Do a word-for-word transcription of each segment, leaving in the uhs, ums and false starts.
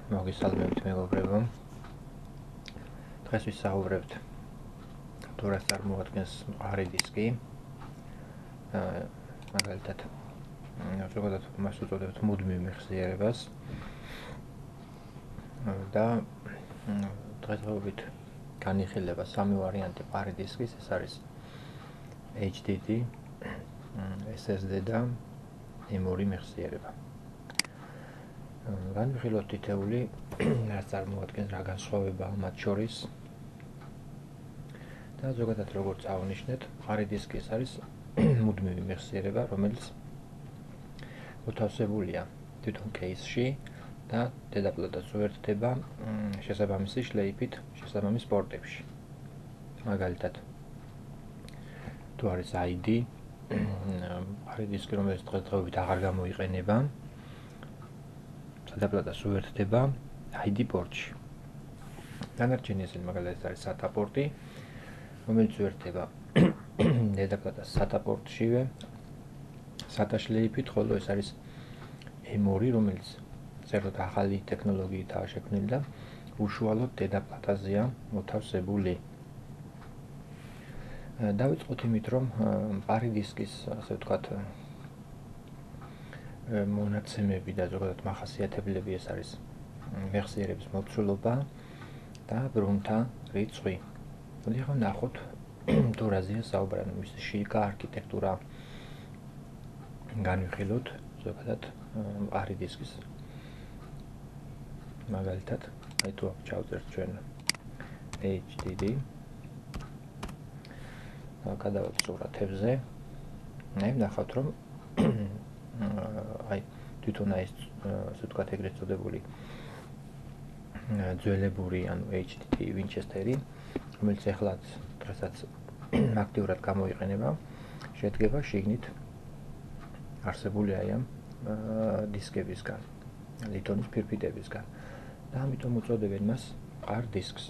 მოგესალმებით მეგობრებო. დღეს ვისაუბრებთ თუ რას წარმოადგენს მყარი დისკი. აა მაგალითად, ზოგადად მას უწოდებთ მუდმივ მეხსიერებას. და დღესდღეობით განიხილება სამი ვარიანტი მყარი დისკის, ეს არის H D D, S S D და M two მეხსიერება. განვიხილოთ თითეული, რას წარმოადგენს, რა განსხვავებაა მათ შორის. და ზოგადად როგორც აღნიშნეთ, მყარი დისკი ეს არის მუდმივი მეხსიერება, რომელიც მოთავსებულია თვითონ კეისში და დედაპლატას უერთდება შესაბამისი შლეიფით შესაბამის პორტებში. მაგალითად, თუ არის I D, მყარი დისკი, რომელიც დღესდღეობით აღარ გამოიყენება, დედაპლატას უერთდება I D პორტში. დანარჩენი ესენი მაგალითად არის SATA პორტი, რომელიც უერთდება დედაპლატას SATA პორტშივე, SATA შლეიფით, ხოლო ეს არის M two, რომელიც ზოგადად ახალი ტექნოლოგიითაა შექმნილი და უშუალოდ დედაპლატაზეა მოთავსებული. დავიწყოთ იმით, რომ მყარი დისკის, ასე ვთქვათ, მონაცემები და ზოგადად მახასიათებლები ეს არის მეხსიერების მოცულობა და ბრუნთა რიცხვი. მოდი ახლა ნახოთ, თუ რაზეა საუბარი, მისი შიგა არქიტექტურა განვიხილოთ ზოგადად მყარი დისკის. მაგალითად, აი თუ ჩავწერთ ჩვენ H D D. გადავთ სურათებზე. აი ნახავთ, რომ აი თვითონ ეს ასე ვთქვათ ეგრეთ წოდებული ძველებური, ანუ H D D Winchester-ი, რომელიც ეხლაც დღესაც აქტიურად გამოიყენება, შედგება შიგნით არსებული აი ამ დისკებისგან, ლითონის ფირფიტებისგან. და ამიტომ უწოდებენ მას მყარ დისკს.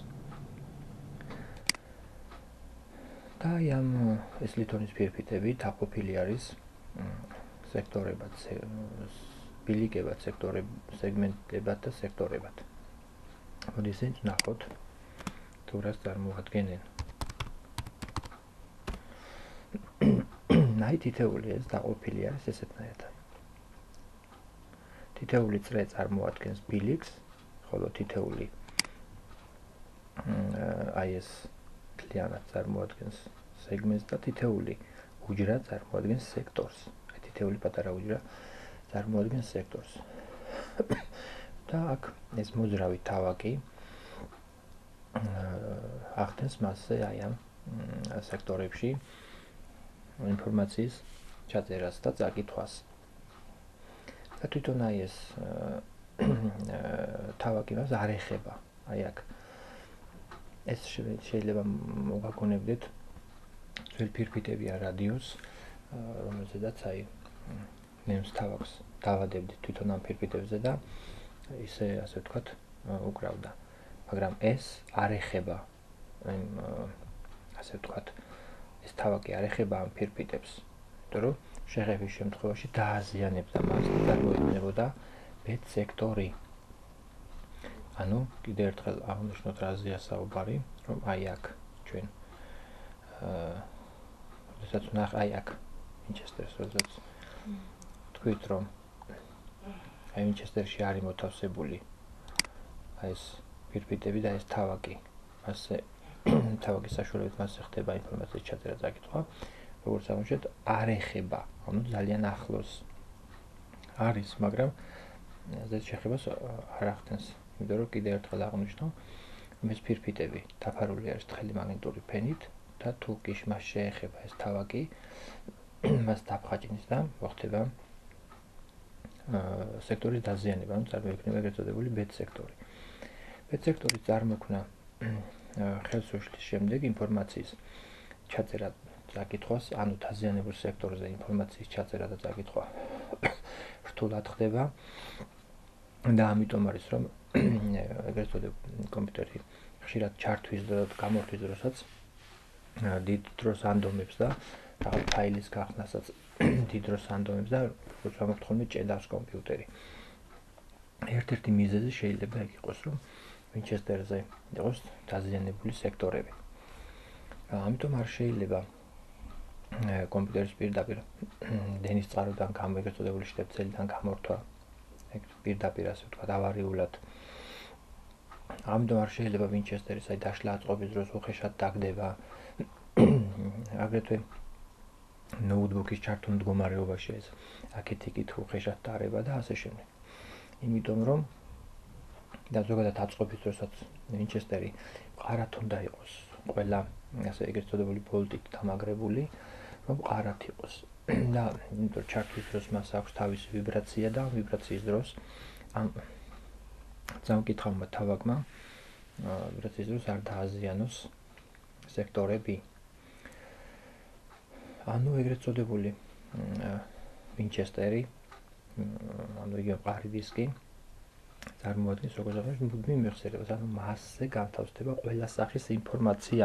და აი ამ ეს ლითონის ფირფიტები დაყოფილი არის სექტორებად, ბილიკებად, სეგმენტებად და სექტორებად. მოდი ისინი ნახოთ, თუ რას წარმოადგენენ. აი თითეული ეს დაყოფილი არის ესეთნაირად. თითეული წრე წარმოადგენს ბილიკს, ხოლო თითეული აი ეს კლიანად წარმოადგენს სეგმენტს და თითეული უჯრა წარმოადგენს სექტორს. აი თითეული პატარა უჯრა წარმოადგენს სექტორს. და აქ ეს მოძრავი თავაკი ახდენს მასზე აი ამ სექტორებში ინფორმაციის ჩაწერას და წაკითხვას. და თვითონ აი ეს თავაკი მას არ ეხება. აი აქ ეს შეიძლება მოგაგონებდეთ ძველ ფირფიტებია რადიოს, რომელზედაც აი ნემს თავაკს დავადებდით თვითონ ამ ფირფიტებზე და ისე, ასე ვთქვათ, უკრავდა. მაგრამ ეს არ ეხება, ასე ვთქვათ, ეს თავაკი არ ეხება ამ ფირფიტებს, იმიტომ რომ შეღების შემთხვევაში დააზიანებდა მას და წარმოიქმნებოდა ბეთ სექტორი. ანუ კიდევ ერთხელ აღნიშნოთ რაზეა საუბარი, რომ აი აქ ჩვენ აა როდესაც ვნახ აი აქ Winchester-ს, როდესაც თქვით, რომ აი Winchester-ში არის მოთავსებული აი ეს ფირფიტები და ეს თავაკი. მასზე თავაკის საშუალებით მასზე ხდება ინფორმაციის ჩაწერა, წაკითხვა, როგორც აღმოჩნდეთ, არ ეხება, ანუ ძალიან ახლოს არის, მაგრამ ეს შეხებას არ ახდენს. იმიტომ რომ კიდევ ერთხელ აღნიშნო, რომ ეს ფირფიტები დაფარული არის თხელი მაგნიტური ფენით და თუ კი მას შეეხება ეს თავაკი, მას დაფხაჭნის და მოხდება სექტორის დაზიანება, ანუ წარმოიქმნება ეგრეთ წოდებული ბეთ სექტორი. ბეთ სექტორის წარმოქმნა ხელს უშლის შემდეგ ინფორმაციის ჩაწერა წაკითხვას, ანუ დაზიანებულ სექტორზე ინფორმაციის ჩაწერა და წაკითხვა რთულად ხდება. და ამიტომ არის, რომ ეგრეთ წოდებული კომპიუტერი ხშირად ჩართვის და გამორთვის დროსაც დიდ დროს ანდომებს და რაღაც ფაილის გახსნასაც დიდ დროს ანდომებს და როცა მოგთხოვნით ჭედავს კომპიუტერი. ერთ-ერთი მიზეზი შეიძლება იქ იყოს, რომ ვინჩესტერზე იყოს დაზიანებული სექტორები. ამიტომ არ შეიძლება კომპიუტერის პირდაპირ დენის წყაროდან გამოგწოდებული შტებცელიდან გამორთვა, ეგ პირდაპირ ასე ვთქვათ, ავარიულად. ამიტომ არ შეიძლება ვინჩესტერის აი დაშლა აწყობის დროს უხეშად დაგდება. აგრეთვე ნოუთბუქის ჩართულ მდგომარეობაში ეს აქეთ-იქით უხეშად დარება და ასე შემდეგ. იმიტომ რომ და ზოგადად აწყობის დროსაც ვინჩესტერი მყარად უნდა იყოს ყველა ასე ეგრეთ წოდებული ბოლტით დამაგრებული, რომ მყარად იყოს. და იმიტომ ჩართვის დროს მას აქვს თავისი ვიბრაცია და ვიბრაციის დროს ამ წამკითხავმა თავაგმა ვიბრაციის დროს არ დააზიანოს სექტორები. ანუ ეგრეთ წოდებული ვინჩესტერი, ანუ იგი მყარი დისკი წარმოადგენს როგორც აღნიშნე მუდმივ მეხსიერებას, ანუ მასზე განთავსდება ყველა სახის ინფორმაცია.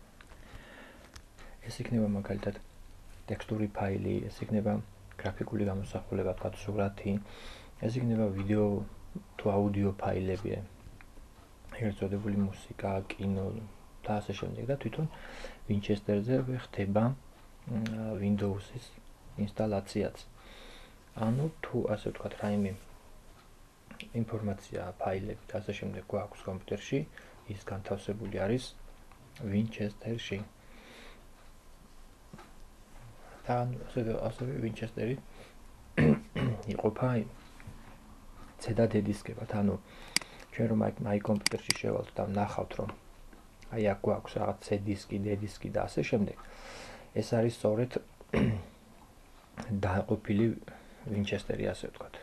ეს იქნება მაგალითად ტექსტური ფაილი, ეს იქნება გრაფიკული გამოსახულება, თქვა სურათი, ეს იქნება ვიდეო თუ აუდიო ფაილები, ეგრეთ წოდებული მუსიკა, კინო და ასე შემდეგ და თვითონ ვინჩესტერზე ხდება Windows-ის ინსტალაციაც. ანუ თუ ასე ვთქვათ რაიმე ინფორმაცია, ფაილები და ასე შემდეგ გვაქვს კომპიუტერში, ის განთავსებული არის ვინჩესტერში. და ასევე ვინჩესტერი იყოფა C და D დისკებად. ანუ ჩვენ რომ აი კომპიუტერში შევალთ და ვნახავთ, რომ აი აქ გვაქვს რაღაც C დისკი, D დისკი და ასე შემდეგ. ეს არის სწორედ დაყოფილი ვინჩესტერი, ასე ვთქვათ.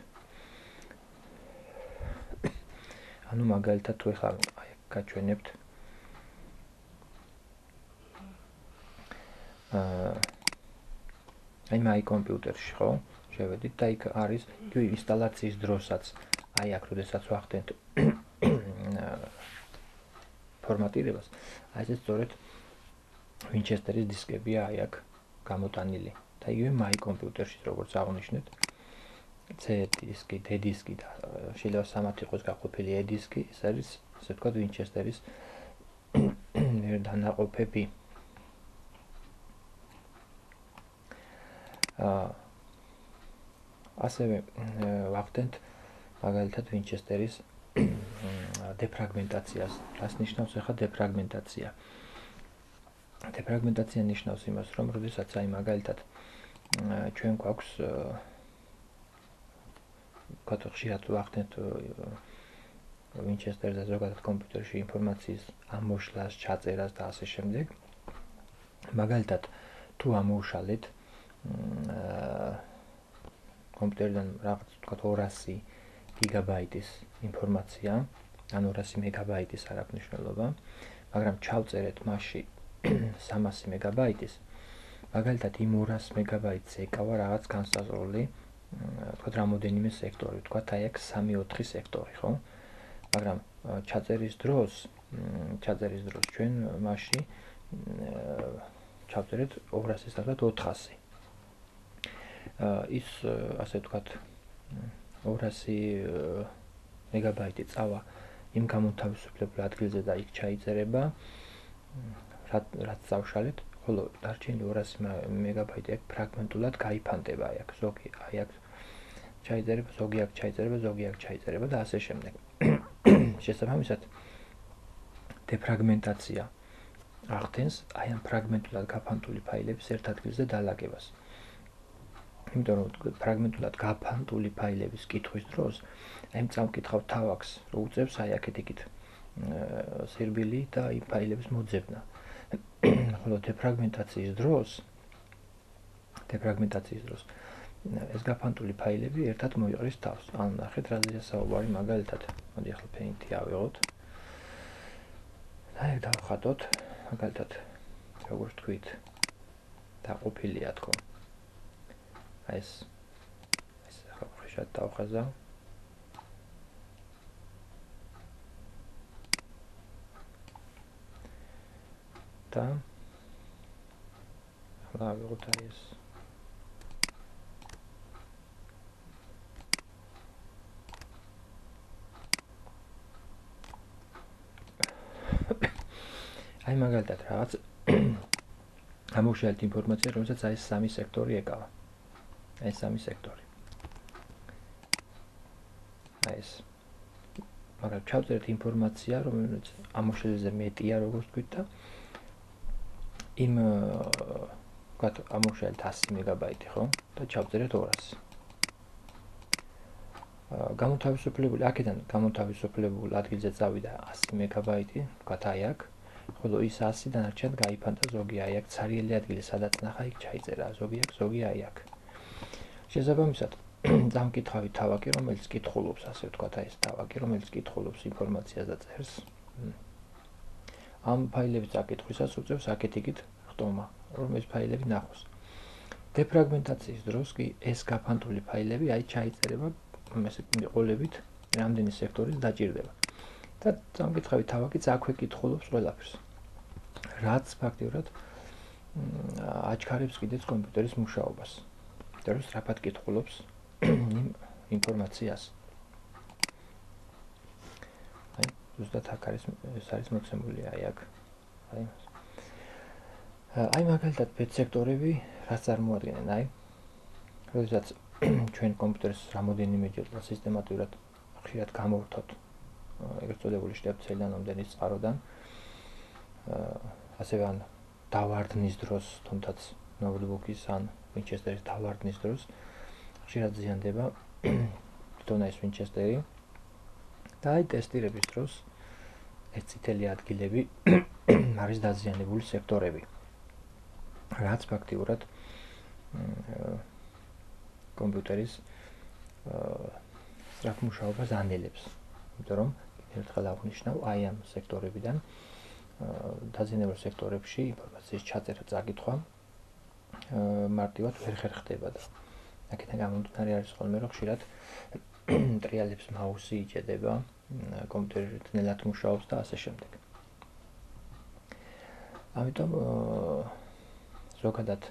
ანუ მაგალითად თუ ეხლა აი გაჩვენებთ აა აი მაი კომპიუტერში, ხო? შევედით და იქ არის იგივე ინსტალაციის დროსაც, აი აქ როდესაც ვახდენთ ფორმატირებას, აი ეს სწორედ ვინჩესტერის დისკებია აი აქ გამოტანილი. და იგივე მაი კომპიუტერში, როგორც აღნიშნეთ, C დისკი, D დისკი და შეიძლება სამად იყოს გაყოფილი E დისკი, ეს არის, ასე ვთქვათ, ვინჩესტერის დანაყოფები. აა ასევე ვახდენთ მაგალითად ვინჩესტერის დეფრაგმენტაციას. რას ნიშნავს ახლა დეფრაგმენტაცია? დეფრაგმენტაცია ნიშნავს იმას, რომ როდესაც აი მაგალითად ჩვენ გვაქვს ვთქვათ ხშირად ვახდენთ ვინჩესტერზე ზოგადად კომპიუტერში ინფორმაციის ამოშლას, ჩაწერას და ასე შემდეგ. მაგალითად თუ ამოუშალეთ კომპიუტერიდან რაღაც ვთქვათ ორასი გიგაბაიტის ინფორმაცია, ან ორასი მეგაბაიტის არ აქვს მნიშვნელობა, მაგრამ ჩავწერეთ მასში სამასი მეგაბაიტის, მაგალითად იმ ორას მეგაბაიტს ეკავა რაღაც განსაზღვრული, ვთქვათ რამოდენიმე სექტორი, ვთქვათ აი აქ სამი ოთხი სექტორი, ხო? მაგრამ ჩაწერის დროს, ჩაწერის დროს ჩვენ მასში ჩავწერეთ ორასი სადღაც ოთხასი. ის ასე ვთქვათ ორასი მეგაბაიტი წავა იმ გამონთავისუფლებულ ადგილზე და იქ ჩაიწერება, რაც წავშალეთ, ხოლო დარჩენილი ორასი მეგაბაიტი აქ ფრაგმენტულად გაიფანტება, აი აქ ზოგი, აი აქ ჩაიწერება, ზოგი აქ ჩაიწერება, ზოგი აქ ჩაიწერება და ასე შემდეგ. შესაბამისად, დეფრაგმენტაცია ახდენს აი ამ ფრაგმენტულად გაფანტული ფაილების ერთ ადგილზე დალაგებას. იმიტომ რომ ფრაგმენტულად გაფანტული ფაილების კითხვის დროს, აი ამ წამკითხავ თავაკს რო უწევს აი აქეთ-იქით სირბილი და იმ ფაილების მოძებნა. ხოლო დეფრაგმენტაციის დროს, დეფრაგმენტაციის დროს ეს გაფანტული ფაილები ერთად მოიყრის თავს. ანუ ნახეთ რაზეა საუბარი, მაგალითად, მოდი ახლა Paint-ი ავიღოთ. და ეგ დავხატოთ, მაგალითად, როგორც თქვით, დაყოფილია თქო. აი ეს ეს ახლა ხშირად დავხაზავ. და ახლა ავიღოთ აი ეს აი მაგალითად რაღაც ამოშალეთ ინფორმაცია, რომელსაც აი ეს სამი სექტორი ეკავა. აი ეს სამი სექტორი. აი ეს. მაგრამ ჩავწერეთ ინფორმაცია, რომელიც ამოშალეზე მეტია, როგორც ვთქვით და იმ ვთქვათ ამოშალეთ ასი მეგაბაიტი, ხო? და ჩავწერეთ ორასი. გამოთავისუფლებული, აქედან გამოთავისუფლებულ ადგილზე წავიდა ასი მეგაბაიტი, ვთქვათ აი აქ. ხოლო ის ასი დანარჩენ გაიფანტა ზოგი აი აქ ცარიელი ადგილი, სადაც ნახა იქ ჩაიწერა, ზოგი აქ, ზოგი აი აქ. შესაბამისად, დამკითხავი თავაკი, რომელიც კითხულობს, ასე ვთქვათ, აი ეს თავაკი, რომელიც კითხულობს ინფორმაციას და წერს. ამ ფაილების წაკითხვისას უწევს აქეთ-იქით ხტომა, რომ ეს ფაილები ნახოს. დეფრაგმენტაციის დროს კი ეს გაფანტული ფაილები აი ჩაიწერება, ესე მიყოლებით, რამდენი სექტორის დაჭირდება. და დამკითხავი თავაკიც აქვე კითხულობს ყველაფერს. რაც ფაქტიურად აჩქარებს კიდეც კომპიუტერის მუშაობას. და რომ სწრაფად კითხულობს იმ ინფორმაციას. აი, ზუსტად აქ არის ეს არის მოცემული აი აქ. აი მას. აი მაგალითად ბედ სექტორები რაც წარმოადგენენ, აი. როდესაც ჩვენ კომპიუტერს რამოდენიმეჯერ და სისტემატურად ხშირად გამოვთოთ ეგრეთ წოდებული შტაბ-ცელიდან ამდენი წყაროდან ასევე ან დავარდნის დროს, თუმცა ნოუთბუქის ან ვინჩესტერის დავარდნის დროს ხშირად ზიანდება თვითონ ეს ვინჩესტერი და აი ტესტირების დროს ეს წითელი ადგილები არის დაზიანებული სექტორები. რაც ფაქტიურად კომპიუტერის სწრაფ მუშაობას ანელებს. იმიტომ რომ ერთხელ აღნიშნავ აი ამ სექტორებიდან დაზიანებულ სექტორებში ინფორმაციის ჩაწერა, წაკითხვა მარტივად ვერ ხერხდება და აქედან გამომდინარე არის ხოლმე რომ ხშირად ტრიალებს მაუსი იჭედება, კომპიუტერი ძნელად მუშაობს და ასე შემდეგ. ამიტომ ზოგადად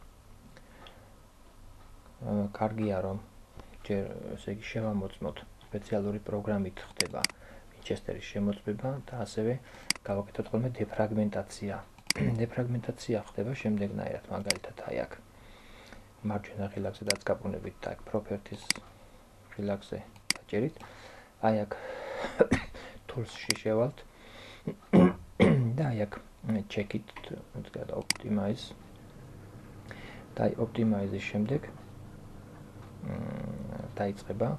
კარგია რომ ჯერ ესე იგი შევამოწმოთ სპეციალური პროგრამით ხდება ვინჩესტერის შემოწმება და ასევე გავაკეთოთ ხოლმე დეფრაგმენტაცია. დეფრაგმენტაცია ხდება შემდეგნაირად, მაგალითად აი აქ მარჯვენა ღილაკზე დაწკაპუნებით და აქ properties ღილაკზე დაჭერით. აი აქ tools-ში შევალთ და აი აქ check it და optimize და აი optimize-ის შემდეგ დაიწყება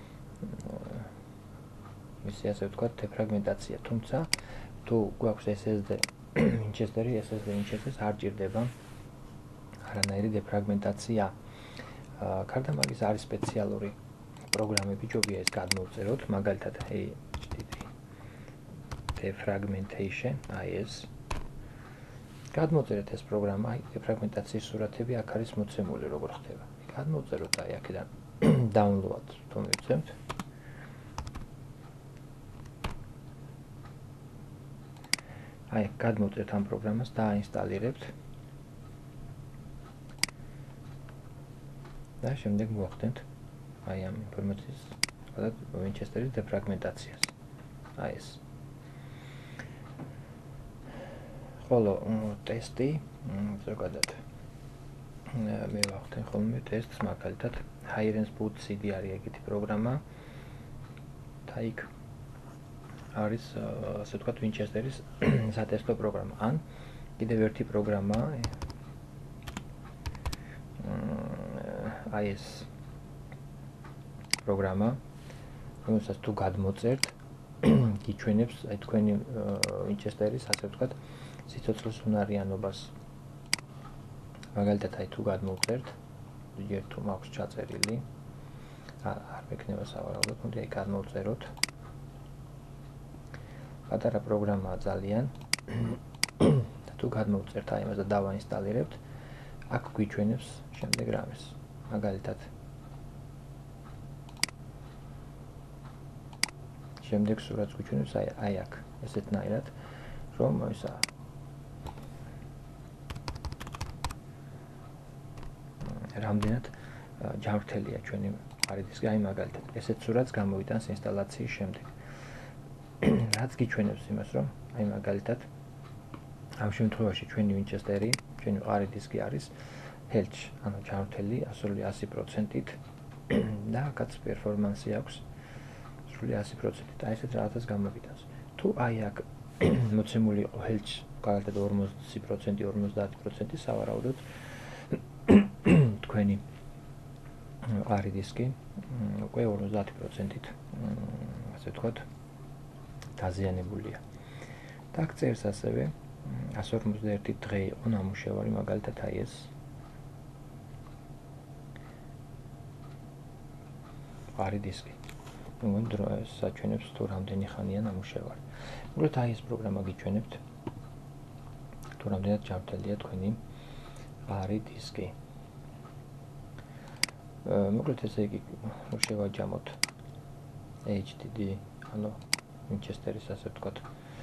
ისე ასე ვთქვათ დეფრაგმენტაცია, თუმცა თუ გვაქვს ეს ეს დი ვინჩესტერი, ეს ეს დი ვინჩესტერს არ ჭირდება არანაირი დეფრაგმენტაცია. გარდა მაგის არის სპეციალური პროგრამები, ჯობია ეს გადმოვწეროთ, მაგალითად defragmentation, აი ეს გადმოვწერეთ ეს პროგრამა, აი დეფრაგმენტაციის სურათები აქ არის მოცემული როგორ ხდება. გადმოვწეროთ აი აქედან download თუ მივცემთ. აი გადმოვწერთ ამ პროგრამას და აინსტალირებთ. და შემდეგ მოახდენთ აი ამ ინფორმაციის და ვინჩესტერის დეფრაგმენტაციას. აი ეს. ხოლო ტესტი ზოგადად მე ვახდენ ხოლმე ტესტს მაგალითად HirenSboot C D არის ეგეთი პროგრამა და იქ არის ასე ვთქვათ ვინჩესტერის სატესტო პროგრამა. ან კიდევ ერთი პროგრამა აი ეს პროგრამა, რომელსაც თუ გადმოწერთ, გიჩვენებს აი თქვენი ვინჩესტერის ასე ვთქვათ სიცოცხლის უნარიანობას. მაგალითად აი თუ გადმოვწერთ, ჯერ თუ მაქვს ჩაწერილი, არ მექნება სავარაუდოდ, მოდი აი გადმოვწეროთ. პატარა პროგრამაა ძალიან. და თუ გადმოვწერთ აი ამას და დავაინსტალირებთ, აქ გვიჩვენებს შემდეგ რამეს. მაგალითად შემდეგ სურათს გვიჩვენებს აი აი აქ ესეთნაირად რომ ისა რამდენად ჯანმრთელია ჩვენი hard disk-ი, აი მაგალითად ესეთ სურათს გამოვიტანს ინსტალაციის შემდეგ. რაც გიჩვენებს იმას რომ აი მაგალითად ამ შემთხვევაში ჩვენი ვინჩესტერი, ჩვენი მყარი დისკი არის ჰელჩი, ანუ ჩართული ასული ასი პროცენტით და აქაც პერფორმანსი აქვს სრული ასი პროცენტით. აი ესეთ რაღაცას გამოგიტანს. თუ აი აქ მოცემული იყო ჰელჩი, მაგალითად ორმოცი პროცენტი, ორმოცდაათი პროცენტი, სავარაუდოდ თქვენი მყარი დისკი უკვე ორმოცდაათი პროცენტით, ასე ვთქვათ, დაზიანებულია. და აქ წერს ასევე ასი ორმოცდაერთი დღე იყო ნამუშევარი, მაგალითად აი ეს მყარი დისკი. ნუ დრო საჩვენებს თუ რამდენი ხანია ნამუშევარი. მოკლედ აი ეს პროგრამა გიჩვენებთ თუ რამდენად ჩართულია თქვენი მყარი დისკი. მოკლედ ესე იგი შევაჯამოთ H D D, ანუ ვინჩესტერის ასე ვთქვათ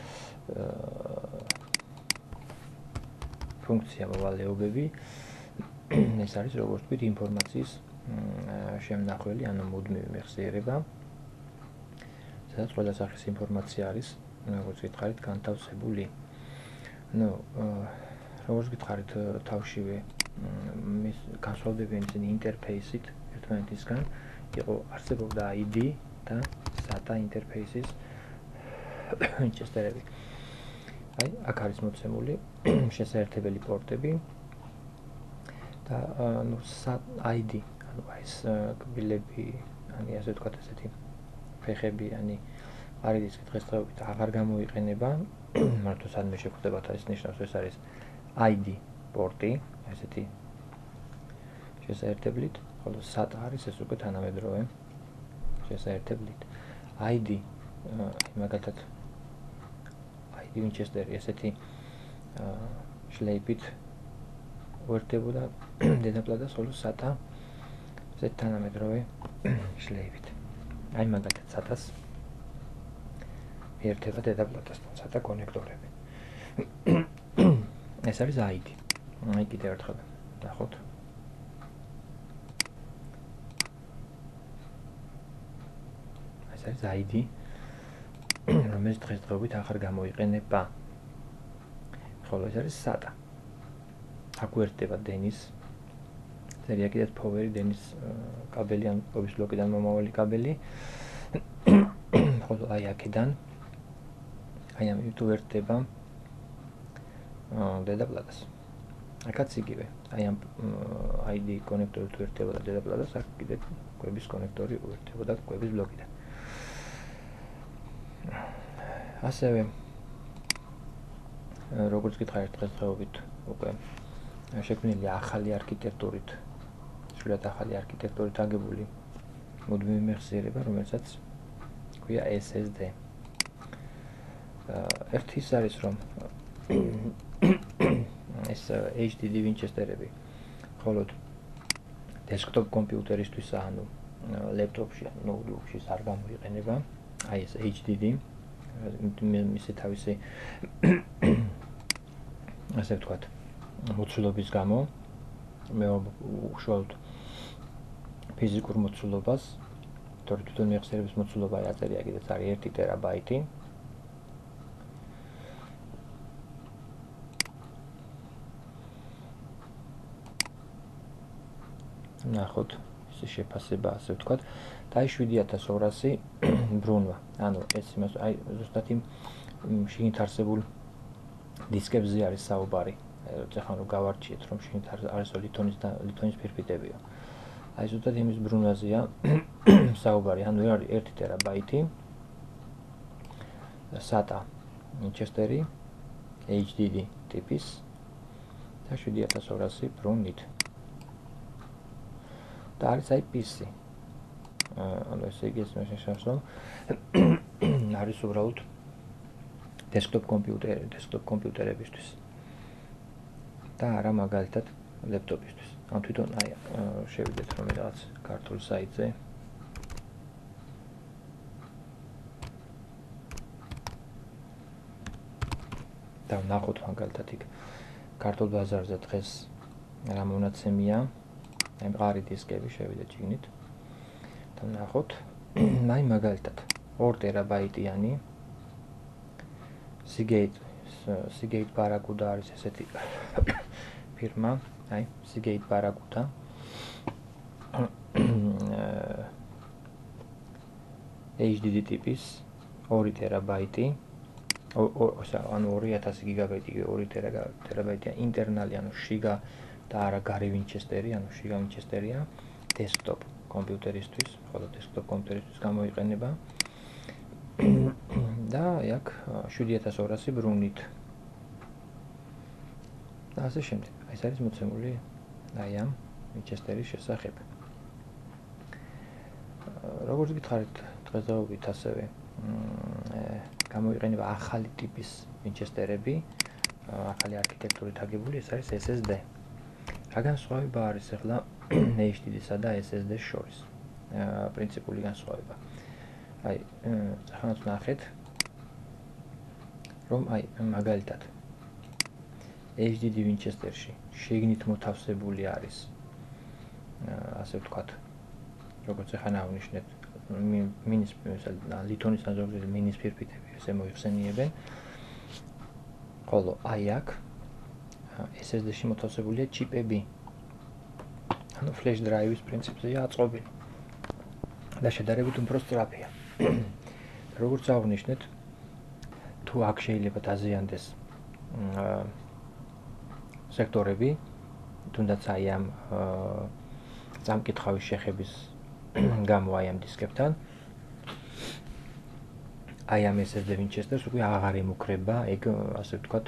ფუნქცია მოვალეობები. ეს არის როგორც ვთქვით ინფორმაციის შემნახველი, ანუ მუდმივი მეხსიერება. სადაც ყველა სახის ინფორმაცია არის, როგორც გითხარით, განთავსებული. ნუ როგორც გითხარით, თავშივე მის განსხვავდებიან ისინი ინტერფეისით ერთმანეთისგან, იყო არსებობდა I D და SATA ინტერფეისის ვინჩესტერები. აი, აქ არის მოცემული შესაერთებელი პორტები და ნუ I D, ანუ ეს კბილები, ანუ ასე ვთქვათ, ესეთი ფეხები, ანუ მყარი დისკი დღესდღეობით აღარ გამოიყენება, მარტო სადმე შეხვდებათ არის ნიშნავს, ეს არის I D პორტი, ესეთი შესაერთებლით, ხოლო SATA არის ეს უკვე თანამედროვე შესაერთებლით. I D, მაგალითად I D ვინჩესტერი ესეთი შლეიფით უერთდებოდა დედაპლატას, ხოლო SATA ესეთ თანამედროვე შლეიფით. აი მაგალითად SATA-ს მიერთება დედაპლატასთან SATA კონექტორები. ეს არის I D. აი კიდევ ერთხელ ნახოთ. ეს არის I D, რომელიც დღესდღეობით აღარ გამოიყენება. ხოლო ეს არის SATA. აქ უერთდება დენის წერია კიდეც power-ი, დენის კაბელი, ან ყოფის ბლოკიდან მომავალი კაბელი. ხოლო აი აქედან აი ამით უერთდება დედაპლატას. აქაც იგივე. აი ამ I D კონექტორი თუ ერთებოდა დედაპლატას, აქ კიდე კვების კონექტორი უერთდებოდა კვების ბლოკიდან. ასევე როგორც გითხარით, დღესდღეობით უკვე შექმნილია ახალი არქიტექტურით, სრულიად ახალი არქიტექტურით აგებული მუდმივი მეხსიერება, რომელსაც ქვია S S D. ერთი ის არის, რომ ეს H D D ვინჩესტერები მხოლოდ დესკტოპ კომპიუტერისთვის, ანუ ლეპტოპში, ნოუთბუქში არ გამოიყენება. აი ეს H D D, მისი თავისი ასე ვთქვათ, მოცულობის გამო, მე უშუალოდ ფიზიკურ მოცულობას, თორე თვითონ მეხსიერების მოცულობა აწერია კიდეც არის ერთი ტერაბაიტი. ნახოთ, ეს შეფასება, ასე ვთქვათ, და აი შვიდი ათას ორასი ბრუნვა. ანუ ეს იმას, აი ზუსტად იმ შიგნით არსებულ დისკებზე არის საუბარი. ეხლა რომ გავარჩიეთ, რომ შიგნით არის ლითონის და ლითონის ფირფიტებია. აი ზუსტად იმის ბრუნვაზეა საუბარი. ანუ არის ერთი ტერაბაიტი SATA ვინჩესტერი H D D ტიპის და შვიდი ათას ორასი ბრუნვით. და არის აი P C. ანუ ესე იგი ეს შეშავს, რომ არის უბრალოდ დესკტოპ კომპიუტერი, დესკტოპ კომპიუტერებისთვის. და არა მაგალითად ლეპტოპისთვის. ან თვითონ აი შევიდეთ რომ რაღაც ქართულ საიტზე. და ნახოთ მაგალითად იქ ქართულ ბაზარზე დღეს რა მონაცემია. აი მყარი დისკები შევიდეთ შიგნით. და ნახოთ, აი მაგალითად ორი ტერაბაიტიანი Seagate Seagate Barracuda არის ესეთი ფირმა, აი, Seagate Barracuda. H D D ტიპის ორი ტერაბაიტი, ანუ ორი ათასი გიგაბაიტი, ორი ტერაბაიტია ინტერნალი, ანუ შიგა და არა გარე ვინჩესტერი, ანუ შიგა ვინჩესტერია desktop კომპიუტერისთვის, ხოლო desktop კომპიუტერისთვის გამოიყენება. და აქ შვიდი ათას ორასი ბრუნვით. და ასე შემდეგ. ეს არის მოცემული აი ამ ვინჩესტერის შესახებ. როგორც გითხარით, დღესდღეობით ასევე გამოიყენება ახალი ტიპის ვინჩესტერები, ახალი არქიტექტურით აგებული, ეს არის S S D. რა განსხვავება არის ახლა H D D-სა და S S D-ს შორის? პრინციპული განსხვავება. აი, ახლა ნახეთ, რომ აი მაგალითად H D D ვინჩესტერში შიგნით მოთავსებული არის ასე ვთქვათ, როგორც ახლა ნავნიშნეთ, მინის ლითონის ანზორზე მინის ფირფიტები ესე მოიხსენიებენ. ხოლო აი აქ S S D-ში მოთავსებულია ჩიპები. ანუ flash drive-ის პრინციპზეა აწყობილი. და შედარებით უფრო სწრაფია. როგორც აღნიშნეთ, თუ აქ შეიძლება დაზიანდეს სექტორები, თუნდაც აი ამ წამკითხავის შეხების გამო აი ამ დისკებთან, აი ამ S S D ვინჩესტერს უკვე აღარ ემუქრება, ეგ ასე ვთქვათ,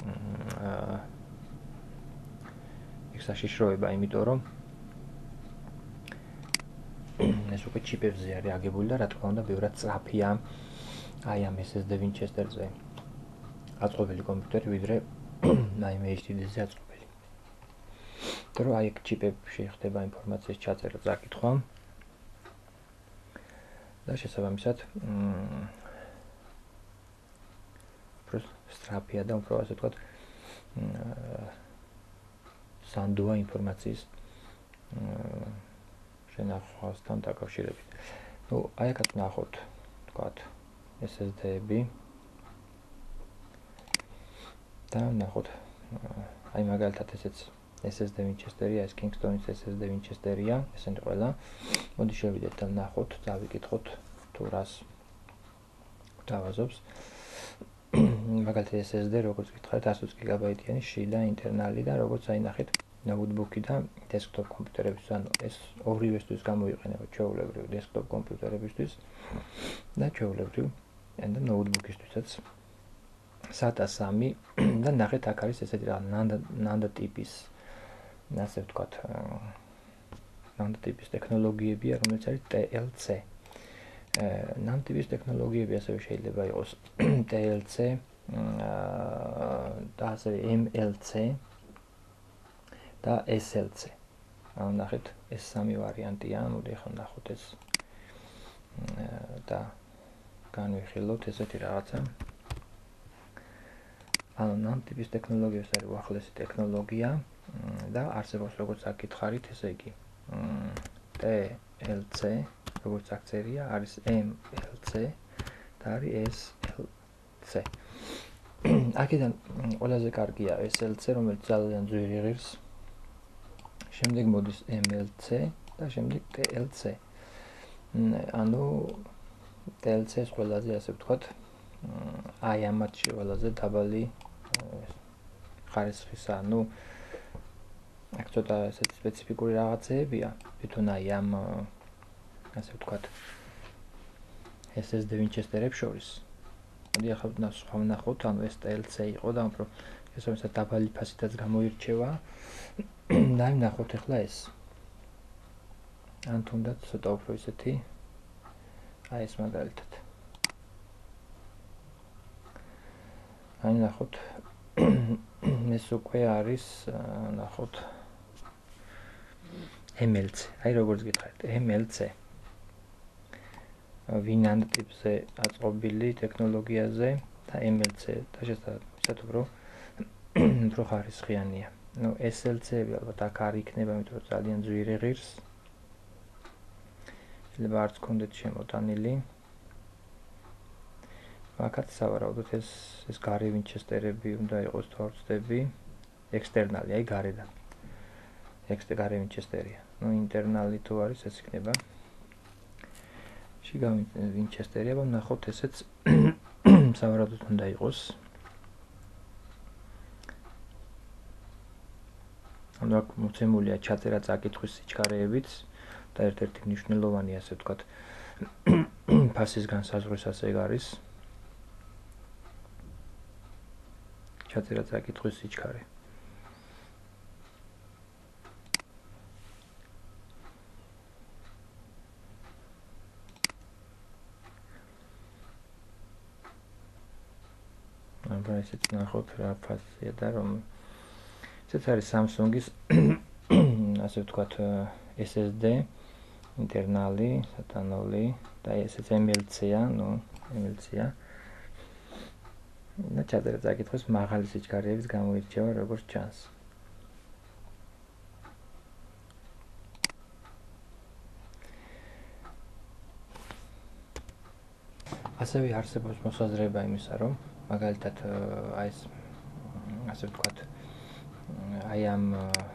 ეგ საშიშროება, იმიტომ რომ ეს უკვე ჩიპებზე არის აგებული და რა თქმა უნდა, ბევრად სწრაფია აი ამ S S D ვინჩესტერზე აწყობილი კომპიუტერი, ვიდრე აი ამ H D D-ზე აწყობილი. იმიტომ რომ აი ეგ ჩიპებში ხდება ინფორმაციის ჩაწერა, წაკითხვა და შესაბამისად უფრო სწრაფია და უფრო ასე ვთქვათ სანდოა ინფორმაციის შენახვასთან დაკავშირებით. ნუ აი აქაც ნახოთ, ვთქვათ, S S D-ები და ნახოთ, აი მაგალითად ესეც S S D ვინჩესტერია, ეს Kingston-ის S S D ვინჩესტერია, ესენი ყველა. მოდი შევიდეთ და ნახოთ, დავიკითხოთ თუ რას დავაზობს. მაგალითად S S D, როგორც გითხარით, ათი გიგაბაიტიანი შიდა ინტერნალი და როგორც აი ნახეთ, ნოუთბუქი და desktop კომპიუტერებისთვის, ანუ ეს ორივესთვის გამოიყენება, ჩვეულებრივ desktop კომპიუტერებისთვის და ჩვეულებრივ და ნოუთბუქისთვისაც SATA სამი და ნახეთ, აქ არის ესეთი რა NAND ტიპის, ასე ვთქვათ, NAND ტიპის ტექნოლოგიებია, რომელიც არის T L C. NAND ტიპის ტექნოლოგიები ასევე შეიძლება იყოს T L C და ასევე M L C და S L C. ანუ ნახეთ, ეს სამი ვარიანტია, მოდი ახლა ნახოთ ეს და განვიხილოთ ესეთი რაღაცა. ანუ NAND ტიპის ტექნოლოგია ეს არის უახლესი ტექნოლოგია და არსებობს როგორც აქ გითხარით, ესე იგი T L C, როგორც აქ წერია, არის M L C და არის S L C. აქედან ყველაზე კარგია S L C, რომელიც ძალიან ძვირი ღირს. შემდეგ მოდის M L C და შემდეგ T L C. ანუ T L C-ს ყველაზე ასე ვთქვათ, აი ამათში ყველაზე დაბალი ხარისხისა, ანუ აქ ცოტა ესეთი სპეციფიკური რაღაცეებია, თვითონ აი ამ ასე ვთქვათ S S D ვინჩესტერებს შორის. მოდი ახლა ვნახოთ, ანუ ეს T L C იყო და უფრო შესაბამისად დაბალი ფასითაც გამოირჩევა. და ვნახოთ ახლა ეს. ან თუნდაც ცოტა უფრო ისეთი აი ეს მაგალითად. აი ნახოთ, ეს უკვე არის, ნახოთ M L C. აი როგორც გითხარით, M L C. WinAnd ტიპზე აწყობილი ტექნოლოგიაზე და M L C და შესაბამისად უფრო უფრო ხარისხიანია. ნუ S L C-ები ალბათ აქ არ იქნება, იმიტომ რომ ძალიან ძვირი ღირს. შეიძლება არც კონდეთ შემოტანილი. მაგათ სავარაუდოდ ეს ეს გარე ვინჩესტერები უნდა იყოს თვალწდები ექსტერნალი, აი გარედან. ექსტერნალი გარე ვინჩესტერია. ნუ ინტერნალი თუ არის, ეს იქნება. შიგავ ვინჩესტერია, ვნახოთ ესეც სავარაუდოდ უნდა იყოს. ანუ აქ მოცემულია ჩაწერა წაკითხვის სიჩქარეებიც და ერთ-ერთი მნიშვნელოვანი, ასე ვთქვათ, ფასის განსაზღვრისას ეგ არის. ჩაწერა წაკითხვის სიჩქარე. აბა ესეც ნახოთ რა ფასია და რომ ესეც არის Samsung-ის ასე ვთქვათ S S D ინტერნალი, სატანოლი და ესეც M L C-ა, ნუ M L C-ა. და ჩაწერა წაკითხვის მაღალი სიჩქარეების გამოირჩევა როგორც ჩანს. ასევე არსებობს მოსაზრება იმისა, რომ მაგალითად აი ეს ასე ვთქვათ აი ამ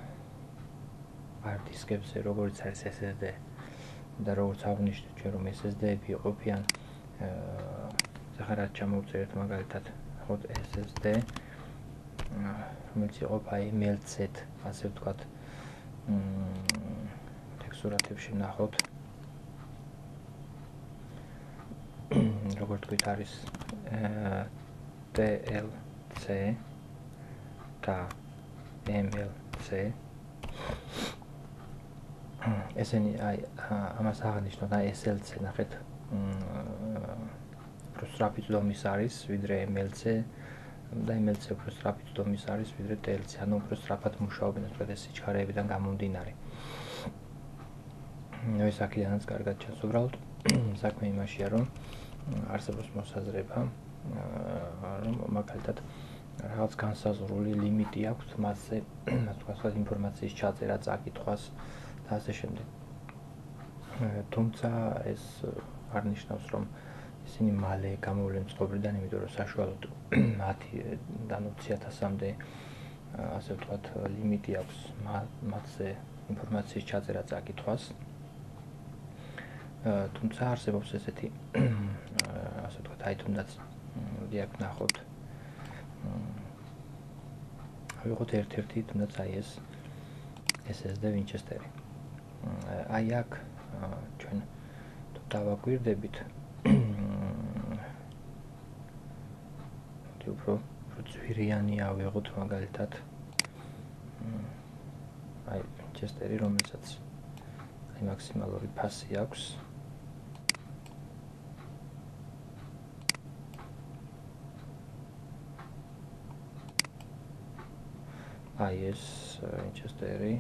hard disk-ებზე როგორც არის S S D და როგორც აღნიშნეთ ჩვენ რომ S S D-ები იყოფიან ახლა რაც ჩამოვწერეთ მაგალითად ხოთ S S D რომელიც იყოფ აი M L C-ად ასე ვთქვათ ტექსტურათებში ნახოთ როგორც თქვით არის T L C და M L C ესენი აი ამას აღნიშნოთ აი S L C ნახეთ უფრო სწრაფი წლომის არის ვიდრე M L C და M L C უფრო სწრაფი წლომის არის ვიდრე T L C ანუ უფრო სწრაფად მუშაობენ ეს ეს სიჩქარეებიდან გამომდინარე. ნუ ეს აქედანაც კარგად ჩანს უბრალოდ საქმე იმაშია რომ არსებობს მოსაზრება რომ მაგალითად რაღაც განსაზღვრული ლიმიტი აქვს მასზე თქვა ინფორმაციის ჩაწერა, წაკითხვას და ასე შემდეგ. თუმცა ეს არ ნიშნავს რომ ისინი მალე გამოვლენ წყობრიდან, იმიტომ რომ საშუალოდ მათიდან ოცი ათასამდე ასე ვთქვათ ლიმიტი აქვს მასზე ინფორმაციის ჩაწერა, წაკითხვას. თუმცა არსებობს ესეთი ასე ვთქვათ აი თუნდაც დიაგ ნახოთ ვიღოთ ერთ-ერთი თუნდაც აი ეს S S D ვინჩესტერი. აი აქ ჩვენ თუ დავაკვირდებით თუ უფრო ძვირიანი ავიღოთ მაგალითად აი ვინჩესტერი რომელსაც აი მაქსიმალური ფასი აქვს აი ეს ვინჩესტერი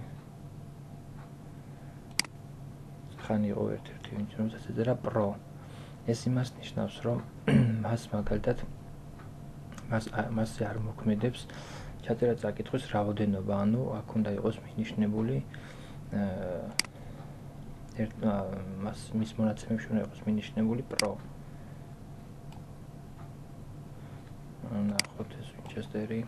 ხან იყო ერთ-ერთი ვინჩესტერი და პრო ეს იმას ნიშნავს რომ მას მაგალითად მას მასზე არ მოქმედებს ჩაწერა წაკითხვის რაოდენობა ანუ აქ უნდა იყოს მინიშნებული ერთ მას მის მონაცემებში უნდა იყოს მინიშნებული პრო ნახოთ ეს ვინჩესტერი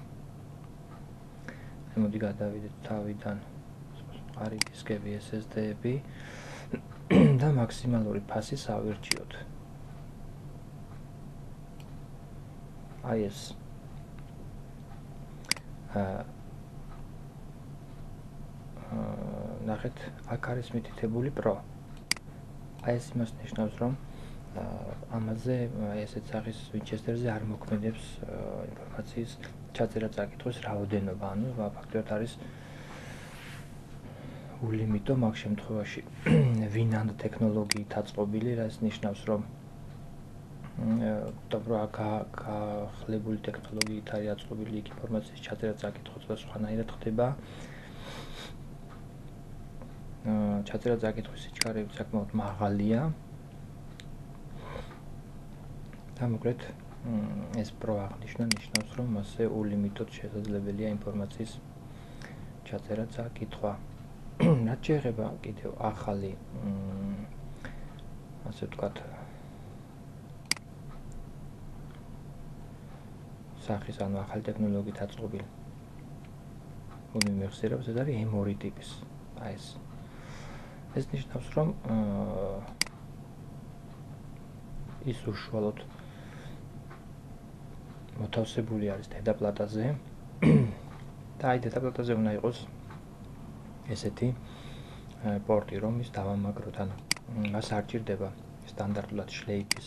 მოდი გადავიდეთ თავიდან მყარი დისკები S S D-ები და მაქსიმალური ფასის ავირჩიოთ. აი ეს აა ნახეთ, აქ არის მითითებული პრო. აი ეს იმას ნიშნავს, რომ ამაზე ესეც სახის ვინჩესტერზე არ მოქმედებს ინფორმაციის ჩაწერა წაკითხვის რაოდენობა, ანუ ფაქტობრივად არის ულიმიტო მაგ შემთხვევაში ვინანდ ტექნოლოგიით აწყობილი, რაც ნიშნავს, რომ dobro გახლებული ტექნოლოგიით არის აწყობილი იქ ინფორმაციის ჩაწერა წაკითხვა და სხვანაირად ხდება. ჩაწერა წაკითხვის სიჩქარეები საკმაოდ მაღალია. და მოკლედ ეს პრო აღნიშნა ნიშნავს, რომ მასზე ულიმიტოდ შესაძლებელია ინფორმაციის ჩაწერა წაკითხვა. რაც შეეხება კიდევ ახალი ასე ვთქვათ სახის ანუ ახალი ტექნოლოგიით აწყობილი მუდმივი მეხსიერება, ეს არის ემ ორი ტიპის. აი ეს. ეს ნიშნავს, რომ ის უშუალოდ მოთავსებული არის დედაპლატაზე და აი დედაპლატაზე უნდა იყოს ესეთი პორტი, რომ ის დავამაგროთ, ანუ მას არ ჭირდება სტანდარტულად შლეიფის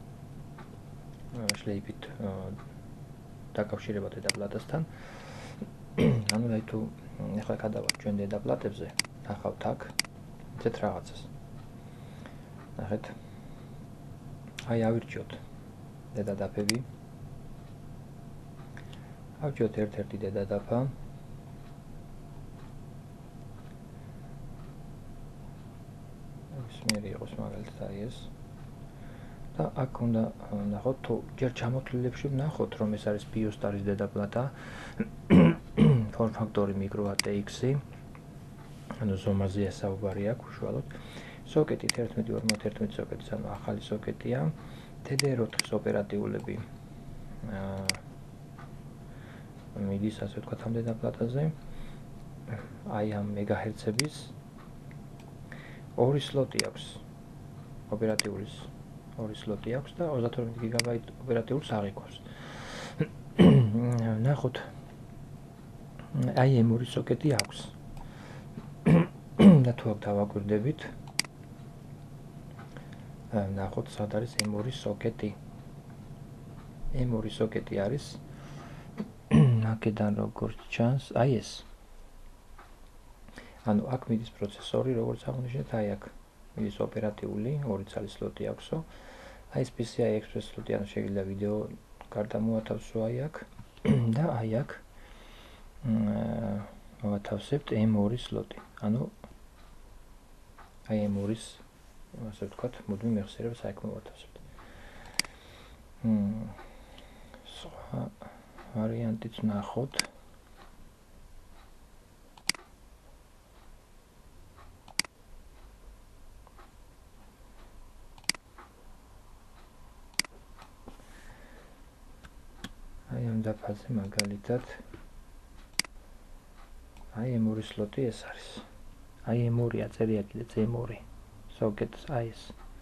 შლეიფით დაკავშირება დედაპლატასთან. ანუ აი თუ ახლა გადავალთ ჩვენ დედაპლატებზე, ნახავთ აქ ესეთ რაღაცას. ნახეთ. აი ავირჩიოთ დედადაფები. ავირჩიოთ ერთ-ერთი დედადაფა. მერი იყოს მაგალითად აი ეს. და აქ უნდა ნახოთ თუ ჯერ ჩამოთვლილებში ვნახოთ რომ ეს არის BIOS-ტარის დედაპლატა. form factor micro A T X-ი. ანუ ზომაზე საუბარი აქვს უშუალოდ. სოკეტი ერთმეტი ორმოცდაათი ერთმეტი სოკეტის, ანუ ახალი სოკეტია. T D R ოთხის ოპერატიულები აა მიდის ასე ვთქვათ ამ დედაპლატაზე. აი ამ მეგაჰერცების ორი სლოტი აქვს. ოპერატიულის ორი სლოტი აქვს და ოცდათორმეტი გიგაბაიტი ოპერატიულს აღიქვავს. ნახოთ. აი ემ ორი სოკეტი აქვს. და თუ აქ დავაკვირდებით, ნახოთ სად არის ემ ორი სოკეტი. ემ ორი სოკეტი არის აქედან როგორც ჩანს, აი ეს. ანუ აქ მიდის პროცესორი, როგორც აღნიშნეთ, აი აქ მიდის ოპერატიული, ორი ცალის სლოტი აქვსო. აი ეს P C I Express სლოტი, ანუ შეიძლება ვიდეო კარტა მოათავსო აი აქ და აი აქ მოვათავსებთ ემ ორი სლოტი. ანუ აი ემ ორის ასე ვთქვათ, მუდმივ მეხსიერებას აქ მოვათავსებთ. მმ სხვა ვარიანტიც ნახოთ. აი ამ დაფაზე მაგალითად აი ემ ორი სლოტი ეს არის. აი ემ ორი აწერია კიდეც ემ ორი სოკეტს აი ეს.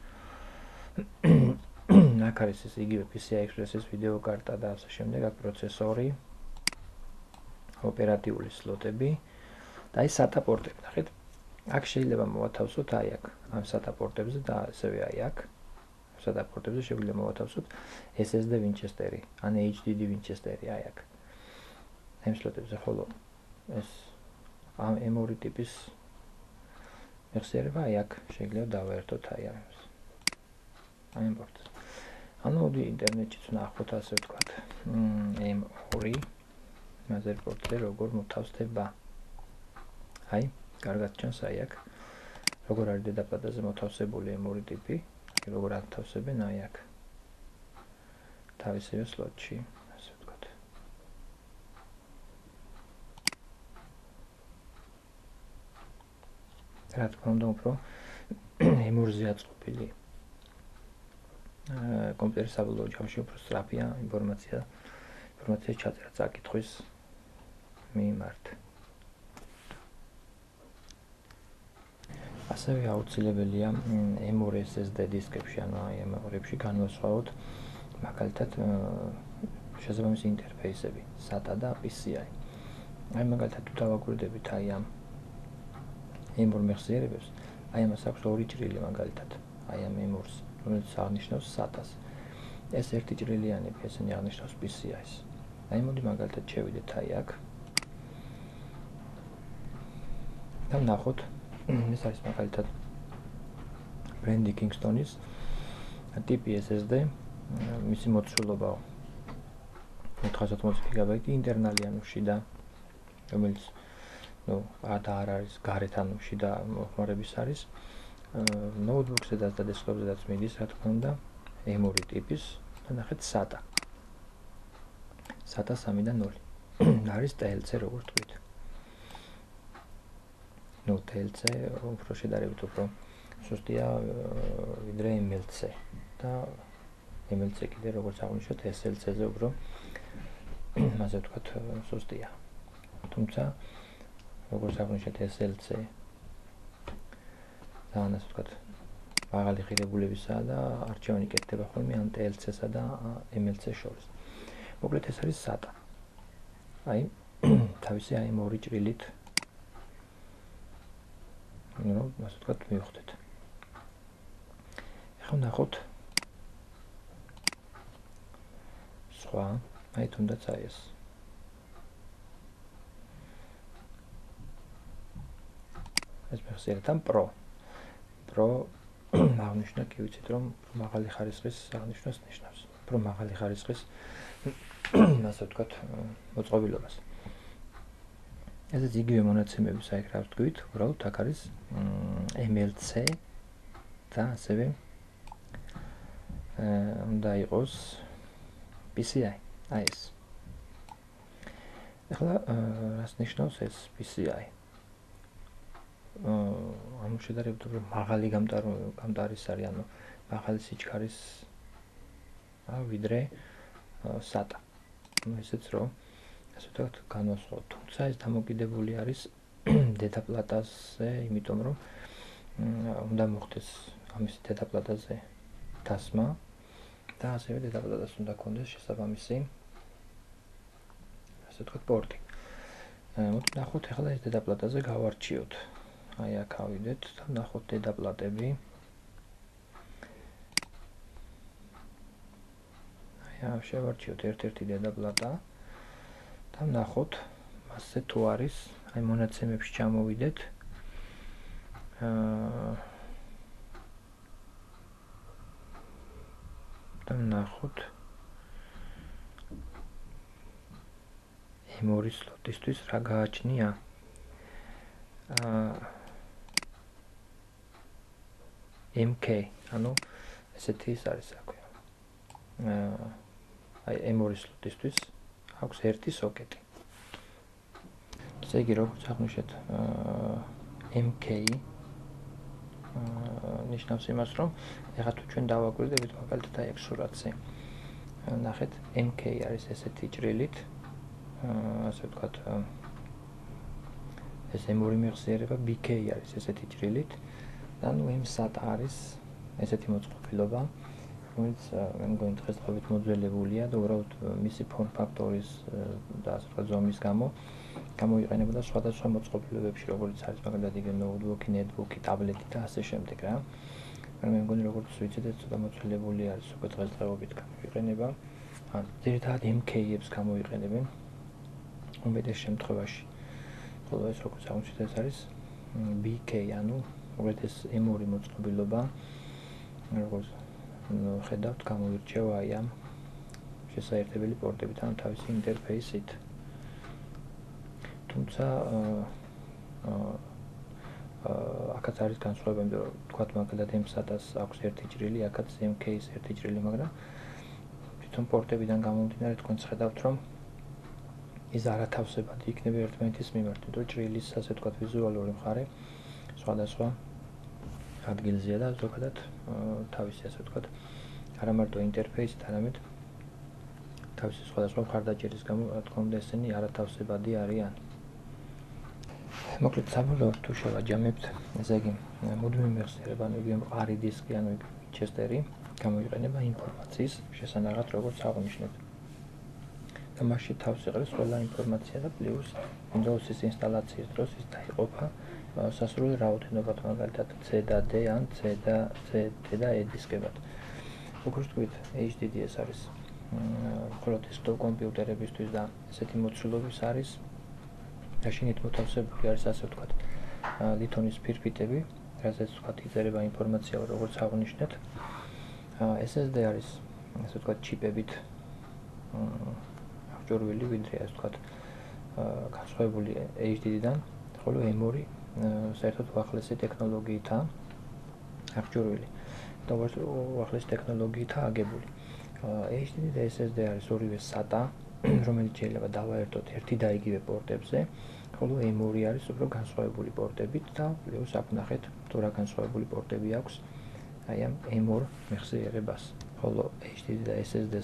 აქ არის ეს იგივე P C I Express-ის ვიდეო კარტა და ასე შემდეგ, აქ პროცესორი, ოპერატიული სლოტები და აი SATA პორტები. ნახეთ. აქ შეიძლება მოვათავსოთ აი აქ ამ SATA პორტებზე და ასევე აი აქ SATA პორტებზე შეგვიძლია მოვათავსოთ S S D Winchester-ი, ან H D D Winchester-ი აი აქ. ამ სლოტებზე ხოლო ეს ამ ემ ორი ტიპის მეხსიერება აი აქ შეიძლება დავაერთოთ აი ამას. აი ამ პორტს. ანუ მოდი ინტერნეტშიც ვნახოთ ასე ვთქვათ. ემ ორი მაზერპორტზე როგორ მოთავსდება. აი, კარგად ჩანს აი აქ. როგორ არის დედაპლატაზე მოთავსებული ემ ორი ტიპი, როგორ ათავსებენ აი აქ. თავისივე სლოტში, ასე ვთქვათ. რა თქმა უნდა, უფრო ემ ორზე აწყობილი კომპიუტერის საბოლოო ჯამში უფრო სწრაფია ინფორმაცია ინფორმაციის ჩაწერა წაკითხვის მიმართ. ასევე აუცილებელია ემ ორი S S D დისკებში, ანუ აი ემ ორებში განვასხვაოთ მაგალითად შესაბამისი ინტერფეისები SATA და P C I. აი მაგალითად თუ დავაკვირდებით აი ამ ემ ორ მეხსიერებებს, აი ამას აქვს ორი ჭრილი მაგალითად, აი ამ ემ ორს, რომელიც აღნიშნავს SATA-ს. ეს ერთი ჭრილიანი ესენი აღნიშნავს P C I-ს. აი მოდი მაგალითად შევიდეთ აი აქ. და ვნახოთ, ეს არის მაგალითად ბრენდი Kingston-ის ტიპი S S D, მისი მოცულობა ოთხასოთხმოცი გიგაბაიტი ინტერნალი, ანუ შიდა, რომელიც ну, ада არ არის გარეთ, ანუ შიდა მოხმარების არის. ნოუთბუქსედაც და დესკტოპზედაც მიდის, რა თქმა უნდა, ემ ორი ტიპის და ნახეთ SATA. SATA სამი და ნული. არის T L C როგორც თქვით. ну, T L C უფრო შედარებით უფრო სუსტია ვიდრე M L C და M L C კიდე როგორც აღნიშნეთ S L C-ზე უფრო ასე ვთქვათ, სუსტია. თუმცა როგორც აღნიშნეთ ეს ელ ცე ძალიან ასე ვთქვათ, მაღალი ღირებულებისაა და არჩევანი კეთდება ხოლმე ამ ტი ელ ცე-სა და ემ ელ ცე შორის. მოკლედ ეს არის სატა. აი თავისი აი ორი ჭრილით ну, ასე ვთქვათ, მივხვდეთ. ახლა ნახოთ სხვა, აი თუნდაც აი ეს. ეს მეხსიერებთ ამ პრო. პრო აღნიშნა კი ვიცით რომ მაღალი ხარისხის აღნიშვნას ნიშნავს. პრო მაღალი ხარისხის ასე ვთქვათ, მოწყობილობას. ესეც იგივე მონაცემები საერთოდ რა ვთქვით, უბრალოდ აქ არის ემ ელ ცე და ასევე უნდა იყოს პი სი აი. აი ეს. ახლა რას ნიშნავს ეს პი სი აი? ამ შედარებით უფრო მაღალი გამტარის არის, ანუ მაღალი სიჩქარის ვიდრე სატა. ну ესეც რომ ასე ვთქვათ, განვასხვაოთ. თუმცა ეს დამოკიდებული არის დედაპლატაზე, იმიტომ რომ უნდა მოხდეს ამის დედაპლატაზე დასმა და ასევე დედაპლატას უნდა ქონდეს შესაბამისი ასე ვთქვათ, პორტი. მოდი ნახოთ ახლა ეს დედაპლატაზე გავარჩიოთ. აი აქ ავიდეთ და ნახოთ დედაპლატები. აი შევარჩიოთ ერთ-ერთი დედაპლატა. და ნახოთ მასზე თუ არის, აი მონაცემებში ჩამოვიდეთ. აა და ნახოთ ემ ორი სლოტისთვის რა გააჩნია. აა ემ კეი, ანუ ესეთი ის არის აქვე. აა აი ემ ორი სლოტისთვის აქვს ერთი სოკეტი. ესე იგი, როგორც აღნიშნეთ, ემ კეი ნიშნავს იმას, რომ ეხლა თუ ჩვენ დავაკვირდებით, მაგალითად აი აქ სურათზე. ნახეთ, ემ კეი არის ესეთი ჭრილით, ასე ვთქვათ, ეს ემ ორი მეხსიერება, ბი კეი არის ესეთი ჭრილით, და ნუ ემ სატა არის ესეთი მოწყობილობა, რომელიც მე მგონი დღესდღეობით მოძველებულია და უბრალოდ მისი ფორმ ფაქტორის და ასე ვთქვათ ზომის გამო გამოიყენებოდა სხვადასხვა მოწყობილობებში, როგორც არის მაგალითად იგივე ნოუთბუქი, ნეტბუქი, ტაბლეტი და ასე შემდეგ რა. მე მგონი როგორც ვიცით, ეს ცოტა მოძველებული არის უკვე დღესდღეობით გამოიყენება. ან ძირითადად ემ კეი-ებს გამოიყენებენ უმეტეს შემთხვევაში. ხოლო ეს როგორც აღმოჩნდა ეს არის ბი კეი, ანუ უბრალოდ ეს ემ ორი მოწყობილობა, როგორც ხედავთ, გამოირჩევა აი ამ შესაერთებელი პორტებით, ანუ თავისი ინტერფეისით. თუმცა აქაც არის განსხვავება, იმიტომ რომ თქვათ მაგალითად ემ სატას აქვს ერთი ჭრილი, აქაც ემ კეის ერთი ჭრილი, მაგრამ თვითონ პორტებიდან გამომდინარე თქვენც ხედავთ, რომ ის არათავსებადი იქნება ერთმანეთის მიმართ, იმიტომ რომ ჭრილის ასე ვთქვათ ვიზუალური მხარე სხვადასხვა ადგილზეა და ზოგადად თავისი ასე ვთქვათ არა მარტო ინტერფეისით, არამედ თავისი სხვადასხვა მხარდაჭერის გამო, რა თქმა უნდა, ესენი არათავსებადი არიან. მოკლედ საბოლოოდ თუ შევაჯამებთ, ესე იგი, მუდმივი მეხსიერება, ანუ იგივე მყარი დისკი, ანუ ჩესტერი გამოიყენება ინფორმაციის შესანახად, როგორც აღნიშნეთ. და მასში თავს იყრის ყველა ინფორმაცია და პლუს Windows-ის ინსტალაციის დროს ის დაიყოფა სასრული რაოდენობით, მაგალითად C და D ან C და C და E დისკებად. როგორც თქვით, ეიჩ დი დი ეს არის მხოლოდ დესკტოპ კომპიუტერებისთვის და ესეთი მოცულობის არის მაშინით მოთავსებული არის ასე ვთქვათ ლითონის ფირფიტები, რასაც ვთქვათ იწერება ინფორმაცია, როგორც აღნიშნეთ. ეს ეს დი არის ასე ვთქვათ ჩიპებით აღჭურვილი, ვიდრე ასე ვთქვათ განსხვავებული ეიჩ დი დი-დან, ხოლო ემ ორი საერთოდ უახლესი ტექნოლოგიითაა აღჭურვილი და უახლესი ტექნოლოგიითაა აგებული. ეიჩ დი დი და ეს ეს დი არის ორივე სატა, რომელიც შეიძლება დავაერთოთ ერთი და იგივე პორტებზე, ხოლო ემ ორი არის უფრო განსხვავებული პორტებით და პლუს აქ ნახეთ, თუ რა განსხვავებული პორტები აქვს აი ამ ემ ორ მეხსიერებას. ხოლო ეიჩ დი დი და ეს ეს დი-ს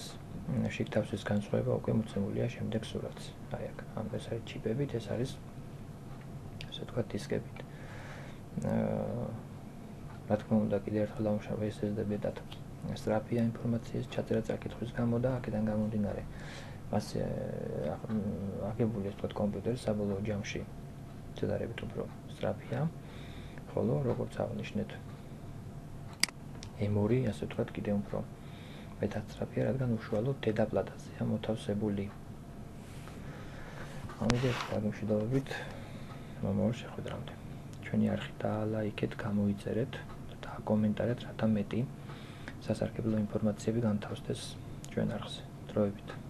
შიგთავსის განსხვავება უკვე მოცემულია შემდეგ სურათს. აი აქ, ამ ეს არის ჩიპებით, ეს არის ასე ვთქვათ დისკებით. აა რა თქმა უნდა, კიდევ ერთხელ დავუმშავე ეს ეს დებედად. სწრაფია ინფორმაციის ჩაწერა წაკითხვის გამო და აქედან გამომდინარე მასე აგებული ეს თქო კომპიუტერი საბოლოო ჯამში შედარებით უფრო სწრაფია, ხოლო როგორც აღნიშნეთ ემ ორი ასე ვთქვათ კიდევ უფრო მეტად სწრაფია, რადგან უშუალოდ დედაპლატაზეა მოთავსებული. ამიტომ გადამშვიდობებით მომავალ შეხვედრამდე. ჩვენი არხი დაალაიქეთ, გამოიწერეთ და დააკომენტარეთ, რათა მეტი სასარგებლო ინფორმაციები განთავსდეს ჩვენ არხზე. დროებით.